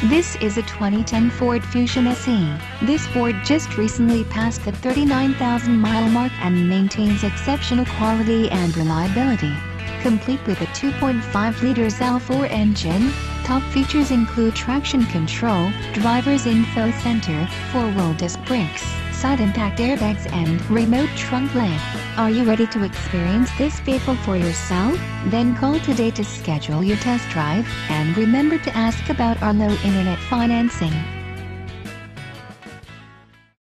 This is a 2010 Ford Fusion SE. This Ford just recently passed the 39,000-mile mark and maintains exceptional quality and reliability. Complete with a 2.5-liter L4 engine, top features include traction control, driver's info center, 4-wheel disc brakes, side impact airbags and remote trunk lift. Are you ready to experience this vehicle for yourself? Then call today to schedule your test drive, and remember to ask about our low internet financing.